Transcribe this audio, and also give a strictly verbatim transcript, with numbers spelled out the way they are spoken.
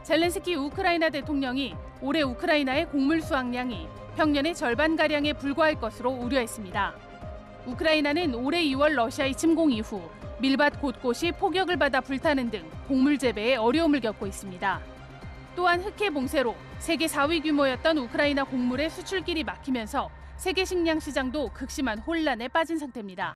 젤렌스키 우크라이나 대통령이 올해 우크라이나의 곡물 수확량이 평년의 절반가량에 불과할 것으로 우려했습니다. 우크라이나는 올해 이월 러시아의 침공 이후 밀밭 곳곳이 폭격을 받아 불타는 등 곡물 재배에 어려움을 겪고 있습니다. 또한 흑해 봉쇄로 세계 사 위 규모였던 우크라이나 곡물의 수출길이 막히면서 세계 식량 시장도 극심한 혼란에 빠진 상태입니다.